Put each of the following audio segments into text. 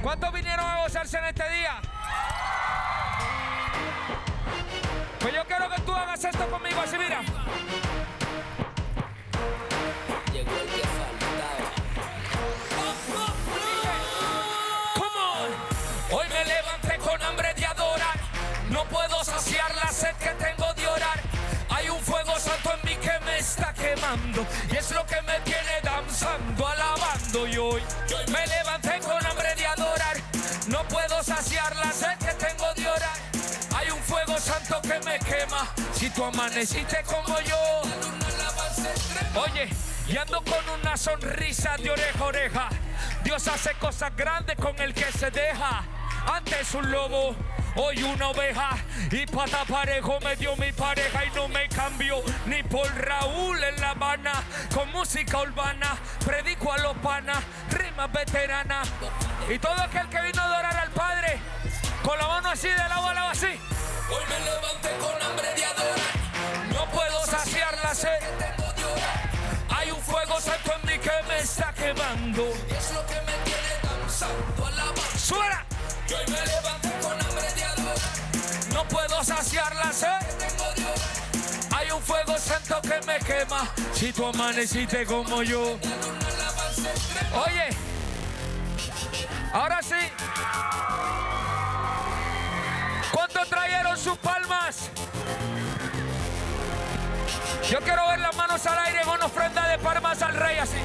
¿Cuántos vinieron a gozarse en este día? Pues yo quiero que tú hagas esto conmigo, así mira. Llegó el que faltaba. Come on. Hoy me levanté con hambre de adorar. No puedo saciar la sed que tengo de orar. Hay un fuego santo en mí que me está quemando y es lo que me tiene danzando, alabando. Y hoy me levanté con hambre de adorar. No puedo saciar la sed que tengo de orar. Hay un fuego santo que me quema. Si tú amaneciste como yo. Oye, y ando con una sonrisa de oreja a oreja. Dios hace cosas grandes con el que se deja. Antes un lobo, hoy una oveja. Y pata parejo me dio mi pareja y no me cambió ni por Raúl en La Habana. Con música urbana, predico a los panas, rimas veteranas. Y todo aquel que vino a adorar al Padre, con la mano así, de lado a lado así. Hoy me levanté con hambre de adorar. No puedo saciar la sed. Hay un fuego santo en mí que me está quemando. Es lo que me tiene danzando, alabando. ¡Suena! Y hoy me levanté con hambre de adorar. No puedo saciar la sed. Hay un fuego santo que me quema. Si tú amaneciste como yo. Oye, ahora sí. ¿Cuántos trajeron sus palmas? Yo quiero ver las manos al aire en una ofrenda de palmas al Rey así.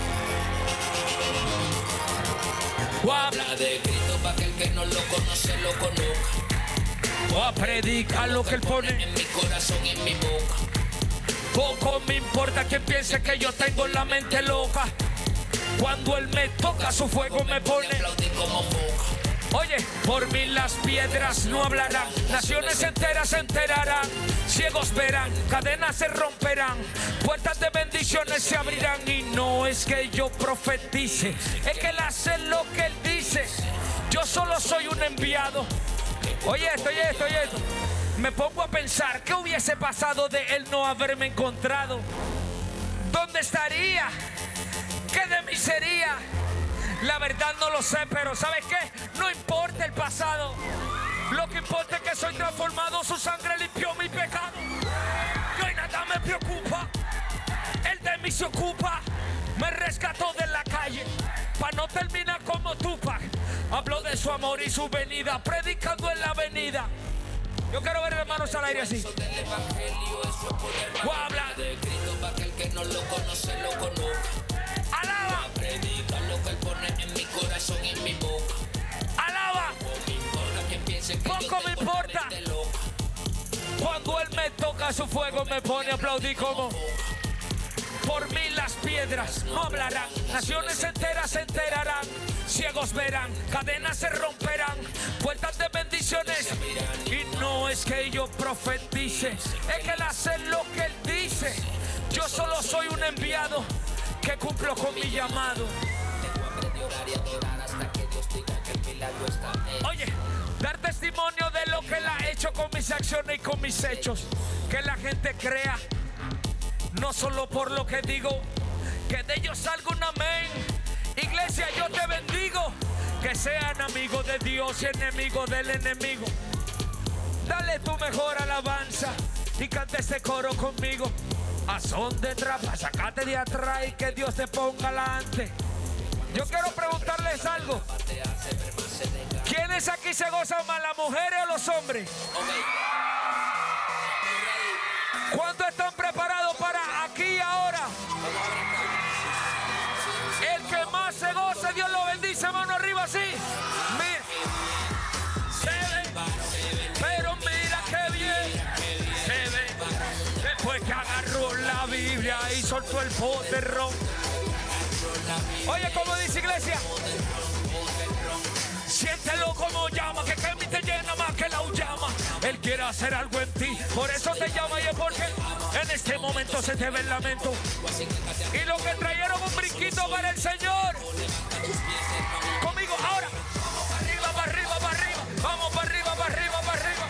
Habla de Cristo para que el que no lo conoce lo conozca. O a predicar lo que Él pone en mi corazón y en mi boca. Poco me importa quien piense que yo tengo la mente loca. Cuando Él me toca, su fuego me pone. Aplaudí como boca. Oye, por mí las piedras no hablarán. Naciones enteras se enterarán. Ciegos verán, cadenas se romperán. Puertas de bendiciones se abrirán. Y no es que yo profetice, es que Él hace lo que Él dice. Yo solo soy un enviado. Oye esto, oye esto, oye esto. Me pongo a pensar, ¿qué hubiese pasado de Él no haberme encontrado? ¿Dónde estaría? ¿Qué de mí sería? La verdad no lo sé, pero ¿sabes qué? No importa el pasado. Lo que importa es que soy transformado. Su sangre limpió mi pecado. Y hoy nada me preocupa. Él de mí se ocupa. Me rescató de la calle para no terminar como Tupac. Hablo de su amor y su venida, predicando en la avenida. Yo quiero ver las manos al aire así. Del evangelio, eso es poder. Habla de Cristo para que el que no lo conoce lo conozca. Alaba. Predica lo que Él pone en mi corazón y en mi boca. Alaba. Poco me importa quien piense que Poco yo me tengo importa. la mente loca. Cuando Él me toca, su fuego me pone a aplaudir como. Por mí las piedras no hablarán. Naciones enteras se enterarán. Ciegos verán, cadenas se romperán. Puertas de bendiciones. Y no es que yo profetice, es que Él hace lo que Él dice. Yo solo soy un enviado que cumplo con mi llamado. Tengo hambre de orar y adorar hasta que Dios diga que el milagro está hecho. Oye, dar testimonio de lo que Él ha hecho con mis acciones y con mis hechos. Que la gente crea, no solo por lo que digo, que de ellos salga un amén. Iglesia, yo te bendigo. Que sean amigos de Dios y enemigos del enemigo. Dale tu mejor alabanza y canta este coro conmigo. A son de trapa, sacate de atrás y que Dios te ponga delante. Yo quiero preguntarles algo. ¿Quiénes aquí se gozan más, las mujeres o los hombres? ¿Cuántos están preparados para aquí y ahora? El que más se goce, Dios lo bendice, mano arriba así. Mira, se ve, pero mira qué bien se ve. Después que agarró la Biblia y soltó el poderrón. Oye, como dice iglesia, siéntelo como llama, que Kemi te llena más que la llama. Él quiere hacer algo en ti, por eso te llama y es porque en este momento se te ve el lamento. Y los que trajeron un brinquito para el Señor, conmigo ahora, arriba, para arriba, para arriba, vamos para arriba, para arriba, para arriba.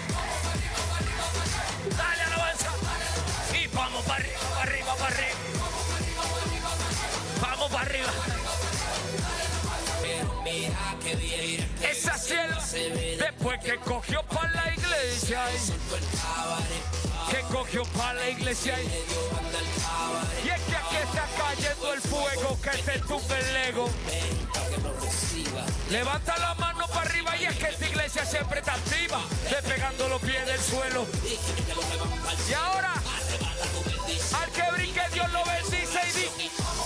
Dale alabanza y vamos para arriba, para arriba, para arriba. Vamos para arriba. Pero mira que bien. Esa sierva, después que cogió para la iglesia, que cogió para la iglesia. Y es que aquí está cayendo el fuego que te tumbe el ego. Levanta la mano para arriba y es que esta iglesia siempre está activa, despegando los pies del suelo. Y ahora, al que brinque Dios lo bendice y dice: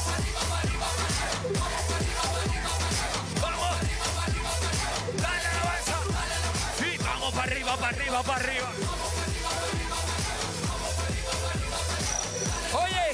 vamos, dale alabanza. Y vamos para arriba, para arriba, para arriba. Oye,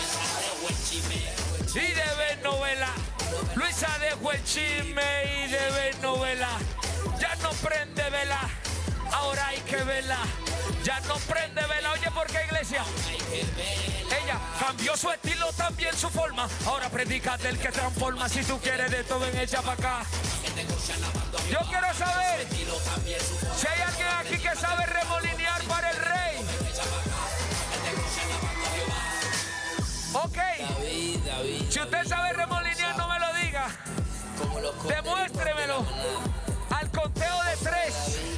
y de ver novela, Luisa dejó el chisme y de ver novela. Ya no prende vela, ahora hay que verla. Ya no prende vela. Oye, ¿por qué, iglesia? Ella cambió su estilo, también su forma. Ahora predica del que transforma. Si tú quieres de todo, en ella para acá. Yo quiero saber si hay alguien aquí que sabe remolinear para el rey. Ok, si usted sabe remolinear, no me lo diga. Demuéstremelo. Al conteo de 3.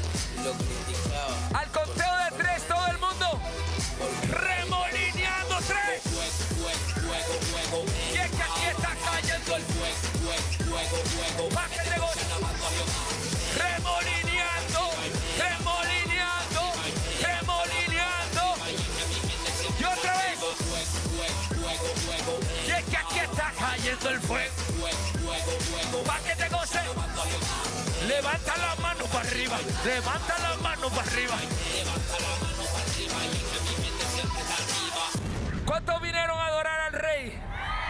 Al conteo de 3, todo el mundo remolineando. 3. Y es que aquí está cayendo el fuego. Pa' que te goce. Remolineando, remolineando, remolineando. Y otra vez. Y es que aquí está cayendo el fuego. Pa' que te goce. Levanta la mano para arriba. Levanta la mano para arriba. ¿Cuántos vinieron a adorar al rey?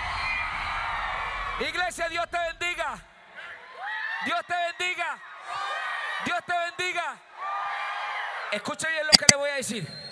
Iglesia, Dios te bendiga. Dios te bendiga. Dios te bendiga. Escucha bien lo que le voy a decir.